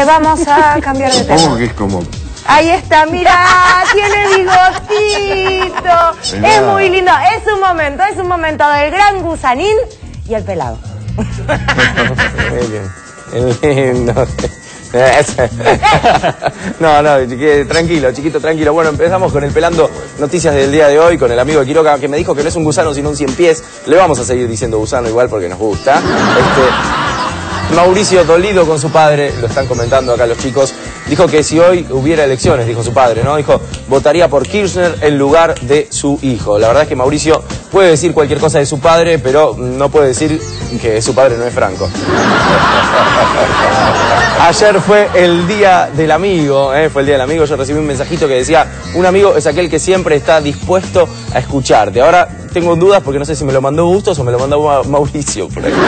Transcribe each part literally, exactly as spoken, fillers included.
Eh, vamos a cambiar de tema. ¿Cómo que es como? Ahí está, mira, tiene bigotito. Es muy lindo, es un momento, es un momento del gran Gusanín y el pelado. Lindo. No, no, chiqui, tranquilo, chiquito, tranquilo. Bueno, empezamos con el Pelando Noticias del día de hoy, con el amigo de Quiroga, que me dijo que no es un gusano, sino un cien pies. Le vamos a seguir diciendo gusano igual porque nos gusta. Este, Mauricio Toledo con su padre, lo están comentando acá los chicos, dijo que si hoy hubiera elecciones, dijo su padre, ¿no? Dijo, votaría por Kirchner en lugar de su hijo. La verdad es que Mauricio puede decir cualquier cosa de su padre, pero no puede decir que su padre no es Franco. Ayer fue el día del amigo, ¿eh? Fue el día del amigo. Yo recibí un mensajito que decía, un amigo es aquel que siempre está dispuesto a escucharte. Ahora tengo dudas porque no sé si me lo mandó Bustos o me lo mandó Mauricio por ahí.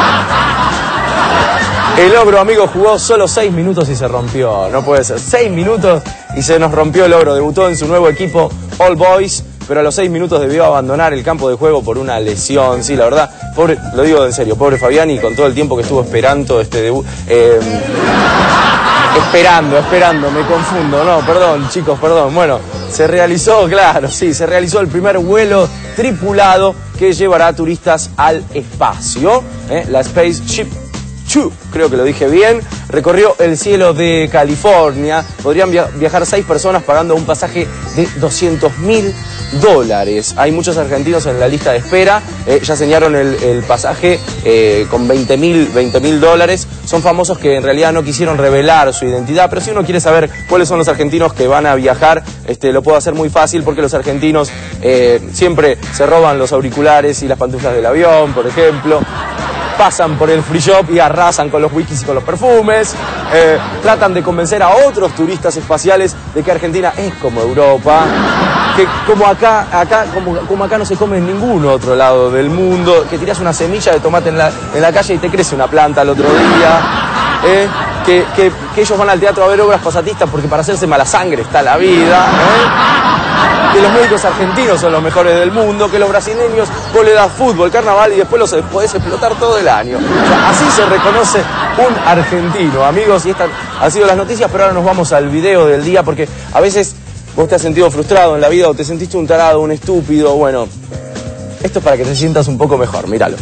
El ogro, amigo, jugó solo seis minutos y se rompió. No puede ser. Seis minutos y se nos rompió el ogro. Debutó en su nuevo equipo All Boys, pero a los seis minutos debió abandonar el campo de juego por una lesión. Sí, la verdad, pobre, lo digo en serio, pobre Fabiani, con todo el tiempo que estuvo esperando este debut. Eh, esperando, esperando, me confundo. No, perdón, chicos, perdón. Bueno, se realizó, claro, sí, se realizó el primer vuelo tripulado que llevará turistas al espacio. ¿eh? La Spaceship Two, creo que lo dije bien, recorrió el cielo de California. Podrían via viajar seis personas pagando un pasaje de doscientos mil dólares. Hay muchos argentinos en la lista de espera, eh, ya señalaron el, el pasaje eh, con veinte mil dólares. Son famosos que en realidad no quisieron revelar su identidad, pero si uno quiere saber cuáles son los argentinos que van a viajar, este, lo puedo hacer muy fácil porque los argentinos eh, siempre se roban los auriculares y las pantuflas del avión, por ejemplo. Pasan por el free shop y arrasan con los whisky y con los perfumes. Eh, tratan de convencer a otros turistas espaciales de que Argentina es como Europa. Que como acá, acá, como, como acá no se come en ningún otro lado del mundo. Que tirás una semilla de tomate en la, en la calle y te crece una planta al otro día. Eh, que, que, que ellos van al teatro a ver obras pasatistas porque para hacerse mala sangre está la vida. Eh. Que los médicos argentinos son los mejores del mundo, que los brasileños vos le das fútbol, carnaval y después los podés explotar todo el año. O sea, así se reconoce un argentino, amigos, y estas han sido las noticias, pero ahora nos vamos al video del día porque a veces vos te has sentido frustrado en la vida o te sentiste un tarado, un estúpido. Bueno, esto es para que te sientas un poco mejor, míralo.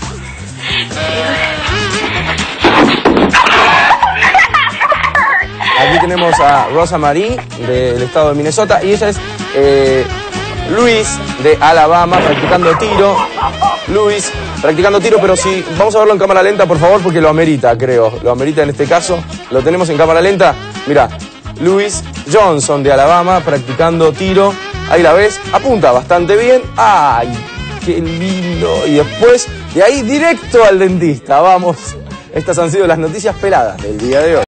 Aquí tenemos a Rosa Marie del estado de Minnesota y ella es eh, Luis de Alabama practicando tiro. Luis practicando tiro, pero si vamos a verlo en cámara lenta, por favor, porque lo amerita, creo. Lo amerita en este caso. Lo tenemos en cámara lenta. Mira, Luis Johnson de Alabama practicando tiro. Ahí la ves, apunta bastante bien. ¡Ay, qué lindo! Y después, de ahí directo al dentista. Vamos. Estas han sido las noticias peladas del día de hoy.